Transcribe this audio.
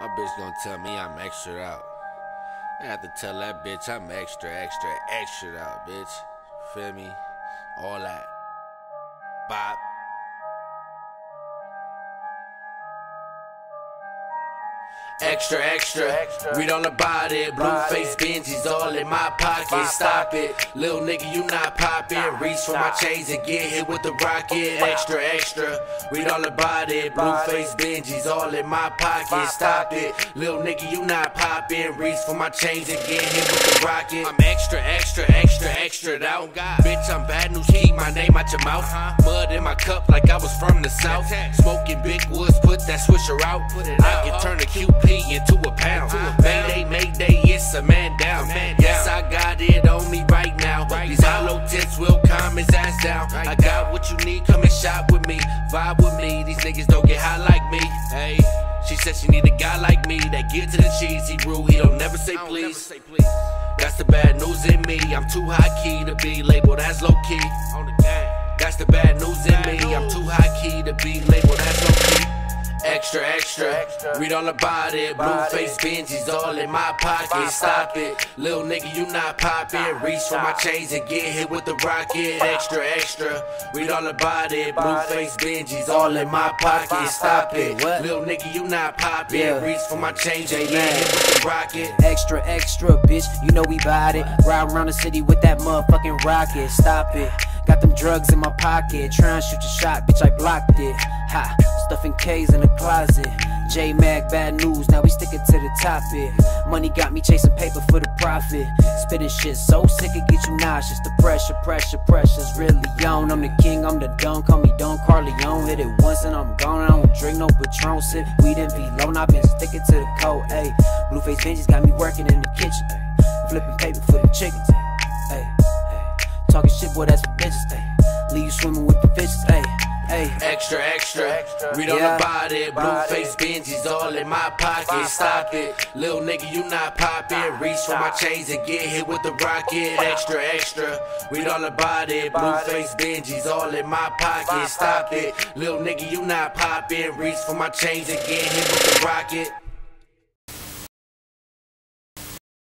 My bitch gonna tell me I'm extra out. I have to tell that bitch I'm extra out, bitch. Feel me? All that. Bop. Extra, read all about it. Blue face Benjis all in my pocket. Stop it, little nigga, you not poppin'. Reach for my chains and get hit with the rocket. Extra, read all about it. Blue face Benjis all in my pocket. Stop it, little nigga, you not poppin'. Reach for my chains and get hit with the rocket. I'm extra out. Bitch, I'm bad news, keep my name out your mouth. Mud in my cup like I was from the south. Smoking big woods, put that swisher out. I can turn a QP into a pound. Mayday, it's a man down. Yes, I got it on me right now. These hollow tips will calm his ass down. I got what you need, come and shop with me. Vibe with me, these niggas don't get high like me. Hey, she said she need a guy like me that get to the cheese. He rude, he don't never say please. That's the bad news in me. I'm too high key to be labeled as low key. That's the bad news in me. I'm too high key to be labeled as low key. Extra, read all about it. Blue face Benjis all in my pocket. Stop it, little nigga, you not poppin'. Reach for my chains and get hit with the rocket. Extra, read all about it. Blue face Benjis all in my pocket. Stop it, little nigga, you not poppin'. Reach for my chains and get hit with the rocket. Extra, bitch, you know we bout it. Ride around the city with that motherfucking rocket. Stop it, got them drugs in my pocket. Try and shoot your shot, bitch, I blocked it. Ha, stuffing K's in the closet. J-Mag, bad news, now we sticking to the topic. Money got me chasing paper for the profit. Spitting shit so sick it get you nauseous. The pressure's really on. I'm the king, I'm the Don, call me Don Corleone. Hit it once and I'm gone, I don't drink no Patron. Sip weed and V-Lone, I've been sticking to the code. Ayy, Blueface Benjis got me working in the kitchen. Ay, flipping paper for the chickens. Ayy, talking shit, boy, that's for bitches. Ay, leave you swimming with the fishes. Ayy. Extra, read all about it. Blue face Benjis all in my pocket. Stop it, little nigga, you not poppin'. Reach for my chains and get hit with the rocket. Extra, read all about it. Blue face Benjis all in my pocket. Stop it, little nigga, you not poppin'. Reach for my chains and get hit with the rocket.